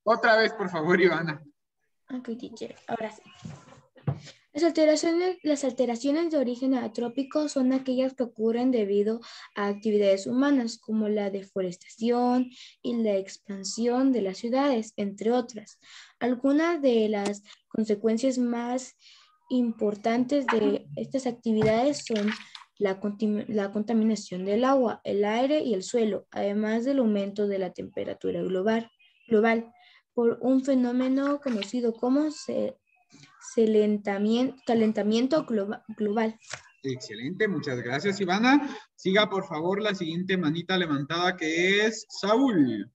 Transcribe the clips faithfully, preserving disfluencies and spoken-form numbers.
Otra vez, por favor, Ivana. Ok, teacher, ahora sí. Las alteraciones, las alteraciones de origen atrópico son aquellas que ocurren debido a actividades humanas como la deforestación y la expansión de las ciudades, entre otras. Algunas de las consecuencias más importantes de estas actividades son la, contim- la contaminación del agua, el aire y el suelo, además del aumento de la temperatura global, global por un fenómeno conocido como se- calentamiento, calentamiento globa- global. Excelente, muchas gracias, Ivana. Siga, por favor, la siguiente manita levantada, que es Saúl.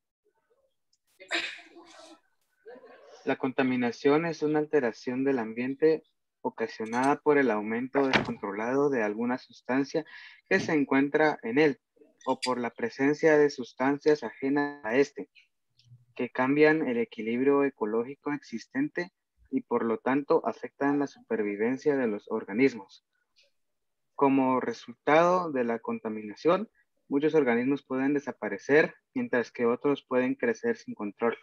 La contaminación es una alteración del ambiente ocasionada por el aumento descontrolado de alguna sustancia que se encuentra en él o por la presencia de sustancias ajenas a este, que cambian el equilibrio ecológico existente y por lo tanto afectan la supervivencia de los organismos. Como resultado de la contaminación, muchos organismos pueden desaparecer, mientras que otros pueden crecer sin control.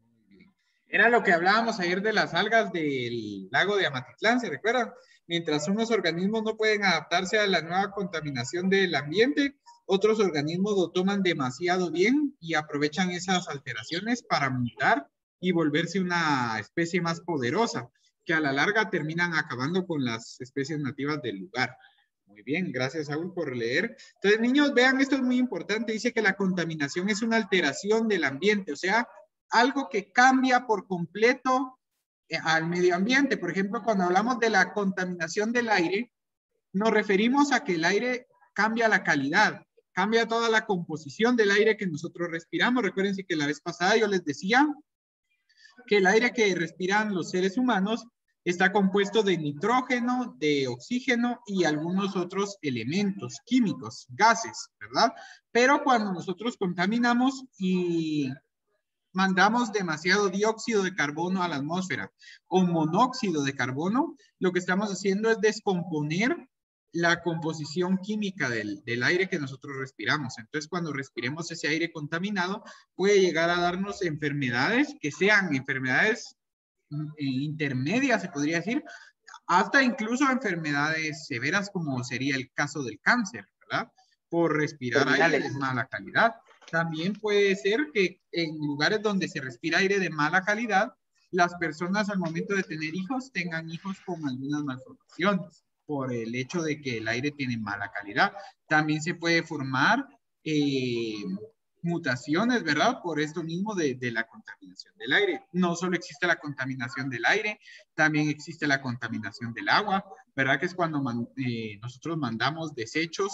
Era lo que hablábamos ayer de las algas del lago de Amatitlán, ¿se recuerdan? Mientras unos organismos no pueden adaptarse a la nueva contaminación del ambiente, otros organismos lo toman demasiado bien y aprovechan esas alteraciones para mutar y volverse una especie más poderosa, que a la larga terminan acabando con las especies nativas del lugar. Muy bien, gracias Saúl por leer. Entonces, niños, vean, esto es muy importante. Dice que la contaminación es una alteración del ambiente, o sea, algo que cambia por completo eh, al medio ambiente. Por ejemplo, cuando hablamos de la contaminación del aire, nos referimos a que el aire cambia la calidad, cambia toda la composición del aire que nosotros respiramos. Recuérdense que la vez pasada yo les decía que el aire que respiran los seres humanos está compuesto de nitrógeno, de oxígeno y algunos otros elementos químicos, gases, ¿verdad? Pero cuando nosotros contaminamos y mandamos demasiado dióxido de carbono a la atmósfera o monóxido de carbono, lo que estamos haciendo es descomponer la composición química del, del aire que nosotros respiramos. Entonces, cuando respiremos ese aire contaminado, puede llegar a darnos enfermedades que sean enfermedades intermedias, se podría decir, hasta incluso enfermedades severas como sería el caso del cáncer, ¿verdad? Por respirar aire de mala calidad. También puede ser que en lugares donde se respira aire de mala calidad, las personas al momento de tener hijos tengan hijos con algunas malformaciones por el hecho de que el aire tiene mala calidad. También se puede formar eh, mutaciones, ¿verdad? Por esto mismo de, de la contaminación del aire. No solo existe la contaminación del aire, también existe la contaminación del agua, ¿verdad? Que es cuando man, eh, nosotros mandamos desechos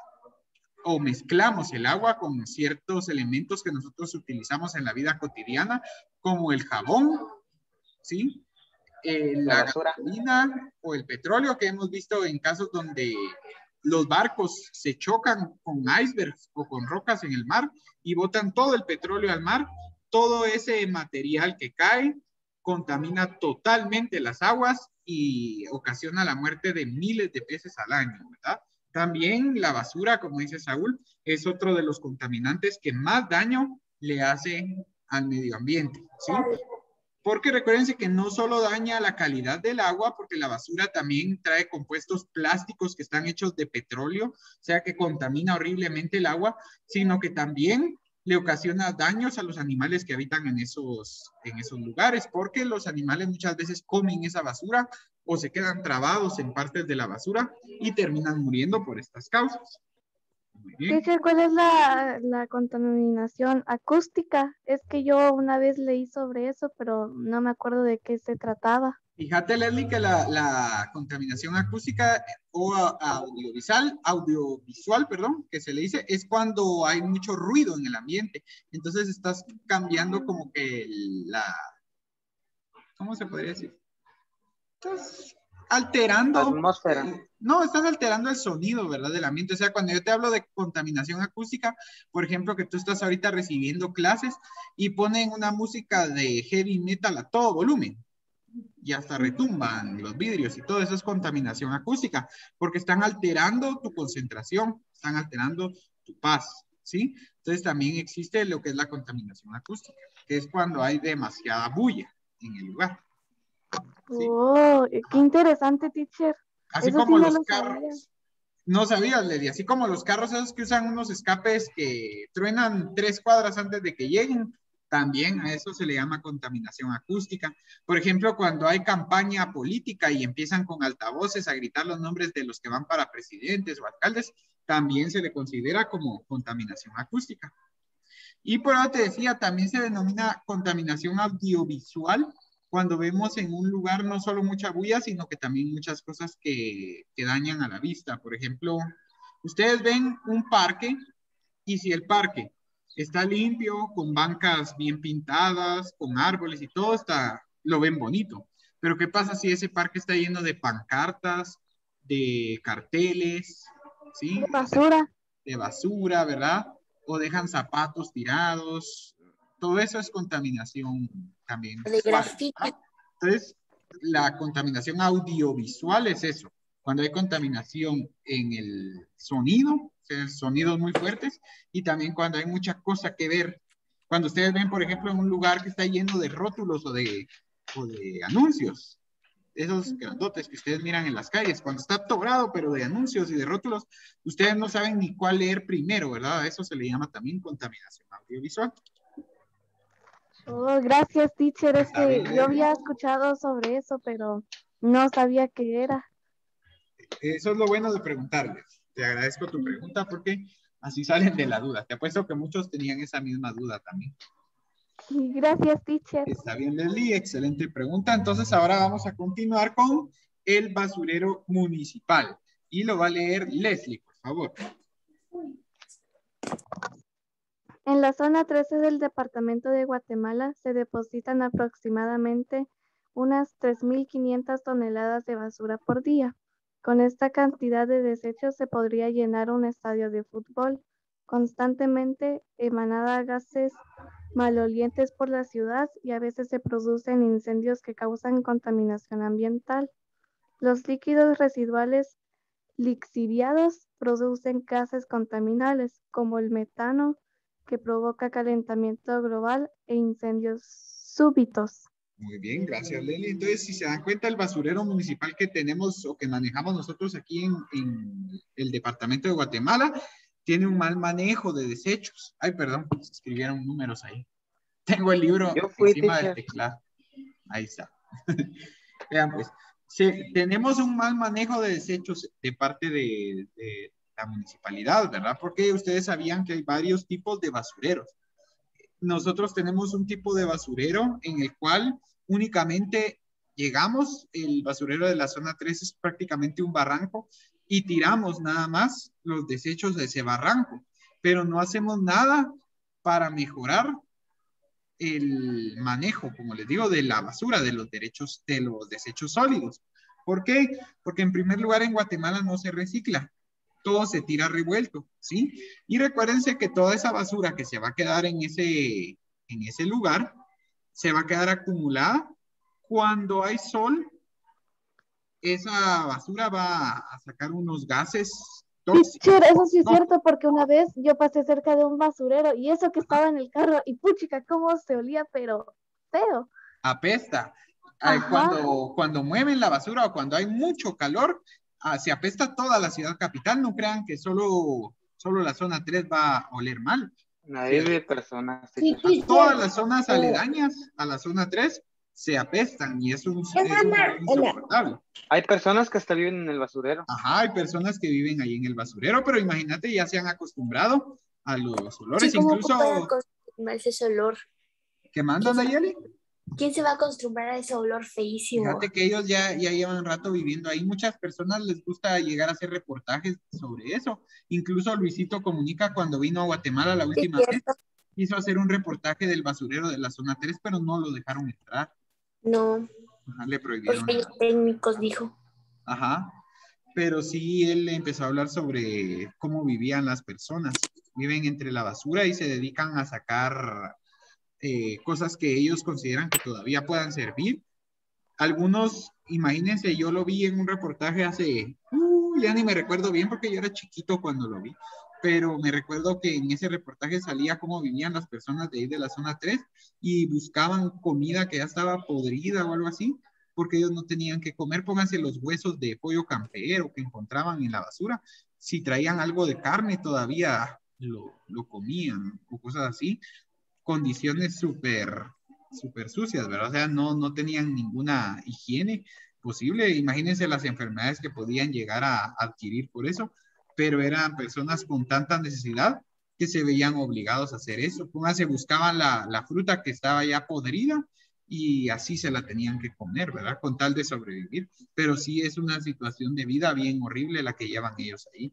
o mezclamos el agua con ciertos elementos que nosotros utilizamos en la vida cotidiana, como el jabón, ¿sí? Eh, la, la gasolina o el petróleo que hemos visto en casos donde los barcos se chocan con icebergs o con rocas en el mar y botan todo el petróleo al mar. Todo ese material que cae contamina totalmente las aguas y ocasiona la muerte de miles de peces al año, ¿verdad? También la basura, como dice Saúl, es otro de los contaminantes que más daño le hace al medio ambiente, ¿sí? Porque recuérdense que no solo daña la calidad del agua, porque la basura también trae compuestos plásticos que están hechos de petróleo, o sea que contamina horriblemente el agua, sino que también le ocasiona daños a los animales que habitan en esos, en esos lugares, porque los animales muchas veces comen esa basura o se quedan trabados en partes de la basura y terminan muriendo por estas causas. Teacher, ¿cuál es la, la contaminación acústica? Es que yo una vez leí sobre eso, pero no me acuerdo de qué se trataba. Fíjate, Leslie, que la, la contaminación acústica o audiovisual, audiovisual, perdón, que se le dice, es cuando hay mucho ruido en el ambiente. Entonces estás cambiando como que la, ¿cómo se podría decir? Estás alterando. La atmósfera. Eh, no, estás alterando el sonido, ¿verdad? Del ambiente. O sea, cuando yo te hablo de contaminación acústica, por ejemplo, que tú estás ahorita recibiendo clases y ponen una música de heavy metal a todo volumen. Y hasta retumban los vidrios y todo eso es contaminación acústica, porque están alterando tu concentración, están alterando tu paz, ¿sí? Entonces también existe lo que es la contaminación acústica, que es cuando hay demasiada bulla en el lugar. ¿Sí? Oh, qué interesante, teacher. Así Eso sí como no los lo sabía. carros. No sabías, Lely, así como los carros esos que usan unos escapes que truenan tres cuadras antes de que lleguen, también a eso se le llama contaminación acústica. Por ejemplo, cuando hay campaña política y empiezan con altavoces a gritar los nombres de los que van para presidentes o alcaldes, también se le considera como contaminación acústica. Y por ahora te decía, también se denomina contaminación audiovisual cuando vemos en un lugar no solo mucha bulla, sino que también muchas cosas que, que dañan a la vista. Por ejemplo, ustedes ven un parque y si el parque está limpio, con bancas bien pintadas, con árboles y todo, está, lo ven bonito. Pero ¿qué pasa si ese parque está lleno de pancartas, de carteles, ¿sí? De basura. De basura, ¿verdad? O dejan zapatos tirados. Todo eso es contaminación también De visual, grafiti. ¿verdad? Entonces, la contaminación audiovisual es eso. Cuando hay contaminación en el sonido, o sea, sonidos muy fuertes, y también cuando hay mucha cosa que ver. Cuando ustedes ven, por ejemplo, en un lugar que está lleno de rótulos o de, o de anuncios, esos grandotes que ustedes miran en las calles, cuando está atobrado, pero de anuncios y de rótulos, ustedes no saben ni cuál leer primero, ¿verdad? A eso se le llama también contaminación audiovisual. Oh, gracias, teacher. Es Está que bien, yo había escuchado sobre eso, pero no sabía qué era. Eso es lo bueno de preguntarles. Te agradezco tu pregunta porque así salen de la duda. Te apuesto que muchos tenían esa misma duda también. Gracias, teacher. Está bien, Leslie, excelente pregunta. Entonces ahora vamos a continuar con el basurero municipal. Y lo va a leer Leslie, por favor. En la zona trece del departamento de Guatemala se depositan aproximadamente unas tres mil quinientas toneladas de basura por día. Con esta cantidad de desechos se podría llenar un estadio de fútbol. Constantemente emanada gases malolientes por la ciudad y a veces se producen incendios que causan contaminación ambiental. Los líquidos residuales lixiviados producen gases contaminantes como el metano, que provoca calentamiento global e incendios súbitos. Muy bien, gracias, Leli. Entonces, si se dan cuenta, el basurero municipal que tenemos o que manejamos nosotros aquí en, en el departamento de Guatemala tiene un mal manejo de desechos. Ay, perdón, se escribieron números ahí. Tengo el libro Yo fui, encima teacher. del teclado. Ahí está. Vean, pues, se, tenemos un mal manejo de desechos de parte de, de la municipalidad, ¿verdad? Porque ustedes sabían que hay varios tipos de basureros. Nosotros tenemos un tipo de basurero en el cual únicamente llegamos, el basurero de la zona tres es prácticamente un barranco y tiramos nada más los desechos de ese barranco, pero no hacemos nada para mejorar el manejo, como les digo, de la basura, de los derechos, de los desechos sólidos. ¿Por qué? Porque en primer lugar en Guatemala no se recicla, todo se tira revuelto, ¿sí? Y recuérdense que toda esa basura que se va a quedar en ese, en ese lugar, se va a quedar acumulada. Cuando hay sol, esa basura va a sacar unos gases tóxicos. Teacher, eso sí es No, cierto, porque una vez yo pasé cerca de un basurero y eso que estaba en el carro, y puchica, cómo se olía, pero feo. apesta. Ay, Ajá. Cuando, cuando mueven la basura o cuando hay mucho calor, ah, se apesta toda la ciudad capital. No crean que solo, solo la zona tres va a oler mal. Nadie Sí. de personas. Sí, teacher. sí. Todas las zonas aledañas a la zona tres se apestan y es un, es un olor insoportable. Hay personas que hasta viven en el basurero. Ajá, hay personas que viven ahí en el basurero, pero imagínate, ya se han acostumbrado a los olores, Sí, ¿cómo incluso puede acostumbrarse a ese olor? que mandan Nayeli. ¿Quién se va a acostumbrar a ese olor feísimo? Fíjate que ellos ya, ya llevan un rato viviendo ahí. Muchas personas les gusta llegar a hacer reportajes sobre eso. Incluso Luisito Comunica cuando vino a Guatemala la última vez, quiso hacer un reportaje del basurero de la zona tres, pero no lo dejaron entrar. No, Ajá, le por prohibieron. fallos técnicos, dijo. Ajá, pero sí él empezó a hablar sobre cómo vivían las personas. Viven entre la basura y se dedican a sacar eh, cosas que ellos consideran que todavía puedan servir. Algunos, imagínense, yo lo vi en un reportaje hace, uh, ya ni me recuerdo bien porque yo era chiquito cuando lo vi, pero me recuerdo que en ese reportaje salía cómo vivían las personas de ahí de la zona tres y buscaban comida que ya estaba podrida o algo así, porque ellos no tenían que comer. Pónganse los huesos de pollo campero que encontraban en la basura. Si traían algo de carne todavía lo, lo comían o cosas así. Condiciones súper, súper sucias, ¿verdad? O sea, no, no tenían ninguna higiene posible. Imagínense las enfermedades que podían llegar a adquirir por eso, pero eran personas con tanta necesidad que se veían obligados a hacer eso. Pónganse, buscaban la, la fruta que estaba ya podrida y así se la tenían que comer, ¿verdad? Con tal de sobrevivir. Pero sí es una situación de vida bien horrible la que llevan ellos ahí.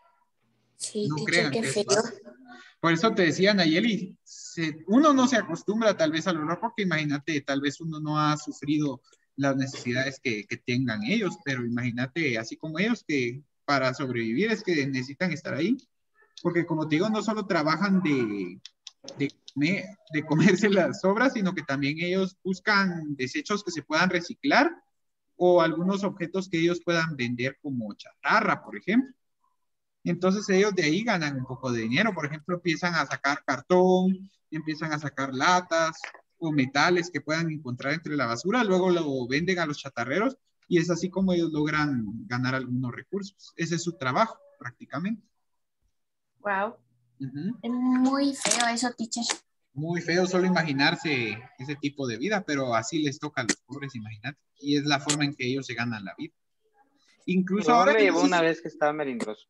Sí, No teacher, crean qué que es feo. fácil. Por eso te decía, Nayeli, se, uno no se acostumbra tal vez al olor, porque imagínate, tal vez uno no ha sufrido las necesidades que, que tengan ellos, pero imagínate, así como ellos, que para sobrevivir es que necesitan estar ahí, porque como te digo, no solo trabajan de, de, comer, de comerse las sobras, sino que también ellos buscan desechos que se puedan reciclar o algunos objetos que ellos puedan vender como chatarra, por ejemplo. Entonces ellos de ahí ganan un poco de dinero. Por ejemplo, empiezan a sacar cartón, empiezan a sacar latas o metales que puedan encontrar entre la basura, luego lo venden a los chatarreros y es así como ellos logran ganar algunos recursos. Ese es su trabajo, prácticamente. Wow. Uh-huh. Es muy feo eso, teacher. Muy feo solo imaginarse ese tipo de vida, pero así les toca a los pobres, imagínate. Y es la forma en que ellos se ganan la vida. Incluso Mi mamá ahora... me llevó no sé una si vez que estaba melindroso.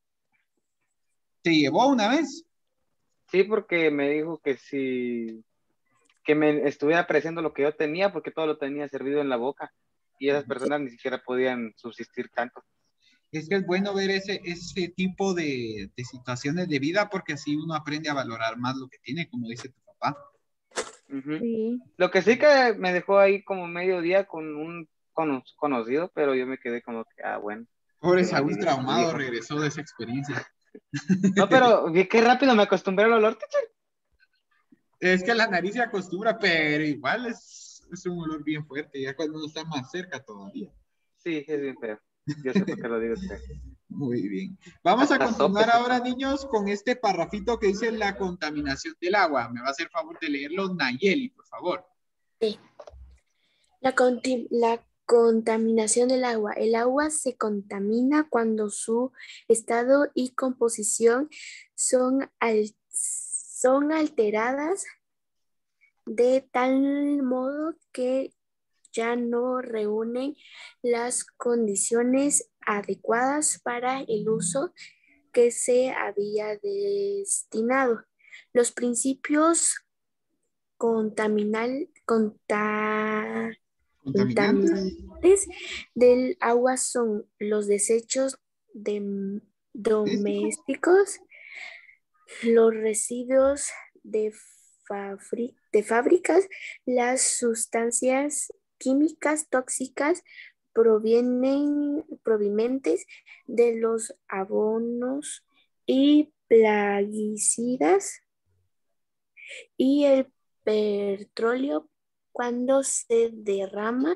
¿Te llevó una vez? Sí, porque me dijo que si que me estuviera apreciando lo que yo tenía, porque todo lo tenía servido en la boca y esas personas ni siquiera podían subsistir tanto. Es que es bueno ver ese, ese tipo de, de situaciones de vida porque así uno aprende a valorar más lo que tiene, como dice tu papá. Uh-huh. Sí. Lo que sí que me dejó ahí como medio día con un con, conocido, pero yo me quedé como que, ah, bueno. Pobre Qué mal Saúl vivir con tu traumado hijo. regresó de esa experiencia. No, pero qué rápido me acostumbré al olor, teacher. Es que la nariz se acostumbra, pero igual es, es un olor bien fuerte, ya cuando uno está más cerca todavía. Sí, es bien feo. Yo sé por qué lo digo usted. Muy bien. Vamos a Hasta continuar sopes. ahora, niños, con este parrafito que dice la contaminación del agua. Me va a hacer favor de leerlo, Nayeli, por favor. Sí. La, conti- la contaminación del agua. El agua se contamina cuando su estado y composición son, al- son alteradas de tal modo que ya no reúnen las condiciones adecuadas para el uso que se había destinado. Los principios contaminal, conta- Contaminantes. contaminantes del agua son los desechos de- domésticos, los residuos de, fabri- de fábricas, las sustancias químicas tóxicas provienen, provenientes de los abonos y plaguicidas y el petróleo cuando se derrama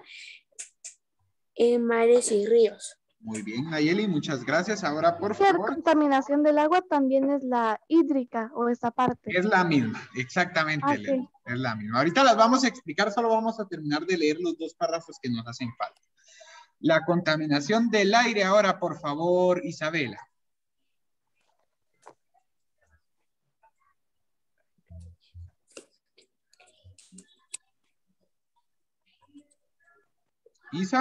en mares y ríos. Muy bien, Nayeli, muchas gracias. Ahora, por La favor. contaminación del agua también es la hídrica o esa parte. Es la misma, exactamente, Ah, Elena, sí. es la misma. Ahorita las vamos a explicar, solo vamos a terminar de leer los dos párrafos que nos hacen falta. La contaminación del aire ahora, por favor, Isabela. Isa.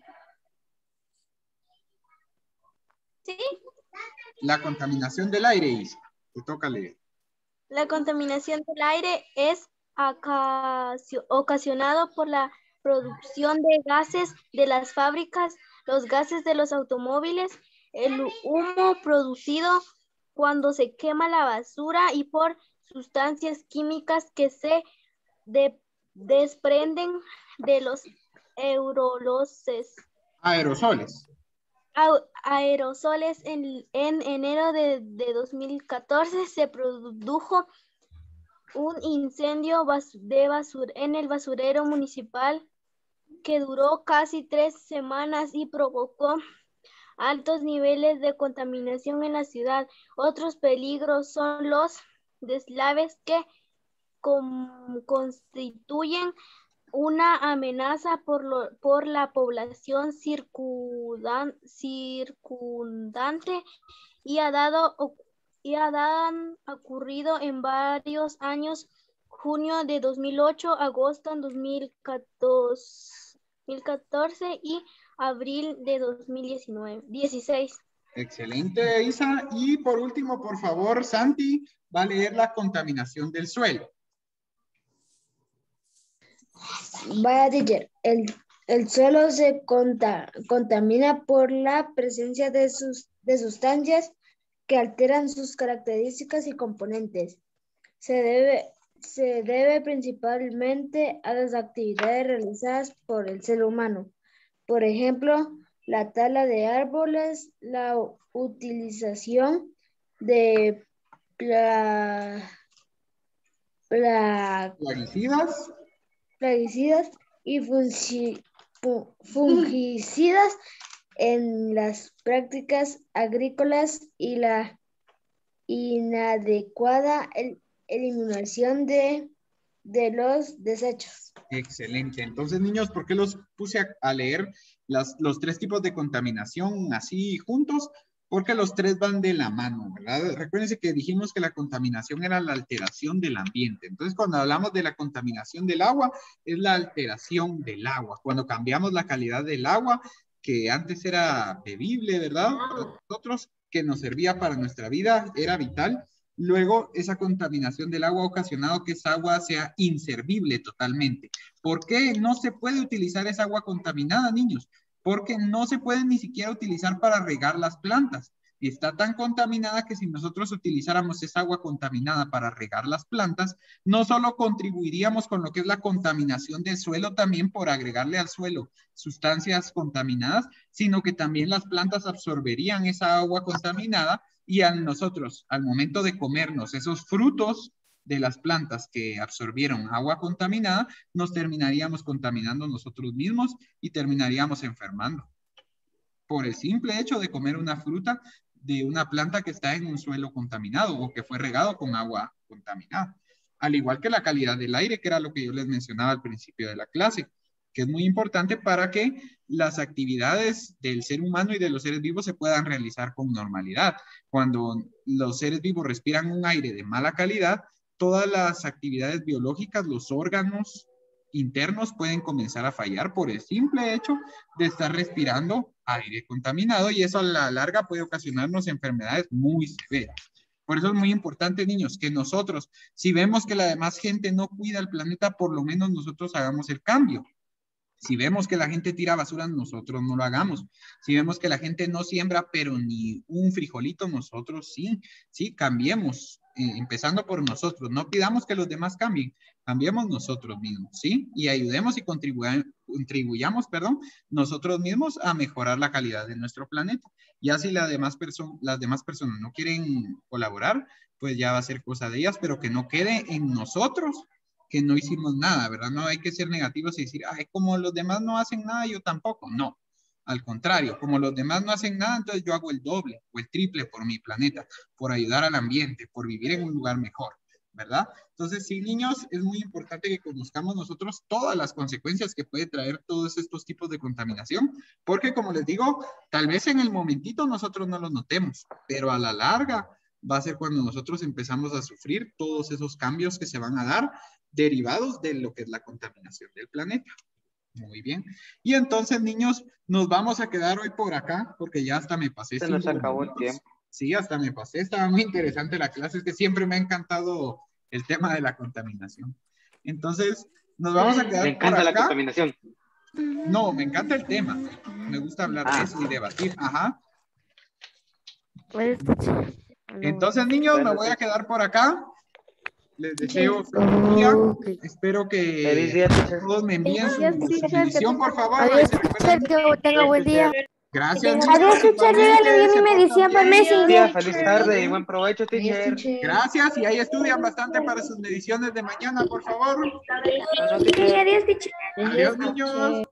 Sí. La contaminación del aire, Isa. Te toca leer. La contaminación del aire es ocasionado por la producción de gases de las fábricas, los gases de los automóviles, el humo producido cuando se quema la basura y por sustancias químicas que se de, desprenden de los aerosoles. Aerosoles. Aerosoles en, en enero de, de dos mil catorce se produjo un incendio de basura en el basurero municipal que duró casi tres semanas y provocó altos niveles de contaminación en la ciudad. Otros peligros son los deslaves que con- constituyen una amenaza por, lo, por la población circundan, circundante y ha dado y han ocurrido en varios años, junio de dos mil ocho, agosto en dos mil catorce y abril de dos mil dieciséis. Excelente, Isa. Y por último, por favor, Santi va a leer la contaminación del suelo. Vaya, teacher, el, el suelo se conta, contamina por la presencia de, sus, de sustancias que alteran sus características y componentes. Se debe, se debe principalmente a las actividades realizadas por el ser humano. Por ejemplo, la tala de árboles, la utilización de pla, pla, Plaguicidas. plaguicidas y fungi, fungicidas en las prácticas agrícolas y la inadecuada el, eliminación de, de los desechos. Excelente. Entonces, niños, ¿por qué los puse a, a leer las, los tres tipos de contaminación así juntos? Porque los tres van de la mano, ¿verdad? Recuérdense que dijimos que la contaminación era la alteración del ambiente. Entonces, cuando hablamos de la contaminación del agua, es la alteración del agua. Cuando cambiamos la calidad del agua, que antes era bebible, ¿verdad? Para nosotros, que nos servía para nuestra vida, era vital. Luego, esa contaminación del agua ha ocasionado que esa agua sea inservible totalmente. ¿Por qué no se puede utilizar esa agua contaminada, niños? Porque no se puede ni siquiera utilizar para regar las plantas. Y está tan contaminada que si nosotros utilizáramos esa agua contaminada para regar las plantas, no solo contribuiríamos con lo que es la contaminación del suelo también por agregarle al suelo sustancias contaminadas, sino que también las plantas absorberían esa agua contaminada y a nosotros, al momento de comernos esos frutos de las plantas que absorbieron agua contaminada, nos terminaríamos contaminando nosotros mismos y terminaríamos enfermando por el simple hecho de comer una fruta de una planta que está en un suelo contaminado o que fue regado con agua contaminada. Al igual que la calidad del aire, que era lo que yo les mencionaba al principio de la clase, que es muy importante para que las actividades del ser humano y de los seres vivos se puedan realizar con normalidad. Cuando los seres vivos respiran un aire de mala calidad, todas las actividades biológicas, los órganos internos pueden comenzar a fallar por el simple hecho de estar respirando aire contaminado y eso a la larga puede ocasionarnos enfermedades muy severas. Por eso es muy importante, niños, que nosotros, si vemos que la demás gente no cuida el planeta, por lo menos nosotros hagamos el cambio. Si vemos que la gente tira basura, nosotros no lo hagamos. Si vemos que la gente no siembra, pero ni un frijolito, nosotros sí, sí, cambiemos, eh, empezando por nosotros. No pidamos que los demás cambien, cambiemos nosotros mismos, ¿sí? Y ayudemos y contribuya, contribuyamos, perdón, nosotros mismos a mejorar la calidad de nuestro planeta. Ya si la demás perso- las demás personas no quieren colaborar, pues ya va a ser cosa de ellas, pero que no quede en nosotros que no hicimos nada, ¿verdad? No hay que ser negativos y decir, ay, como los demás no hacen nada, yo tampoco. No, al contrario, como los demás no hacen nada, entonces yo hago el doble o el triple por mi planeta, por ayudar al ambiente, por vivir en un lugar mejor, ¿verdad? Entonces, sí, niños, es muy importante que conozcamos nosotros todas las consecuencias que puede traer todos estos tipos de contaminación, porque como les digo, tal vez en el momentito nosotros no lo notemos, pero a la larga va a ser cuando nosotros empezamos a sufrir todos esos cambios que se van a dar derivados de lo que es la contaminación del planeta. Muy bien. Y entonces, niños, nos vamos a quedar hoy por acá, porque ya hasta me pasé. Se nos acabó el tiempo. Sí, hasta me pasé. Estaba muy interesante la clase. Es que siempre me ha encantado el tema de la contaminación. Entonces, nos vamos a quedar Me encanta por acá. la contaminación. No, me encanta el tema. Me gusta hablar Ah. de eso y debatir. Ajá. Entonces, niños, Bueno, me voy a sí. quedar por acá. Les deseo feliz día. Okay. Espero que Feliz día, teacher. todos me envíen su, Feliz día, su teacher, medición, por favor. Adiós, Ahí se teacher, recuerden. que tenga buen día. Gracias, Adiós, niños. teacher, Igualmente, regálame se mi portan medición por bien. Messenger. Día, feliz tarde y buen provecho, teacher. Gracias, y ahí estudian bastante para sus mediciones de mañana, por favor. No, no, Sí, teacher. adiós, teacher. Adiós, niños.